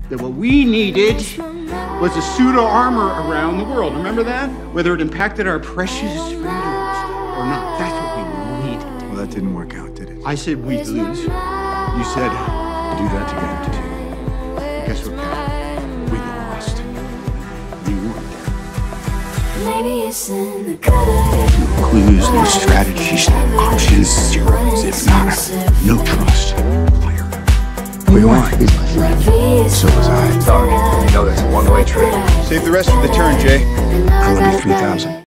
that what we needed was a suit of armor around the world. Remember that? Whether it impacted our precious freedoms or not. That's what we needed. Well, that didn't work out, did it? I said we'd lose. You said do that together too. Guess what, Pat? We lost. You weren't there. Maybe it's in the gutter. Clues, no strategies, no options, zeros. If not, no trust. Fire. We won. So was I. Sorry, you know that's a one-way trip. Save the rest for the turn, Jay. I love you 3,000.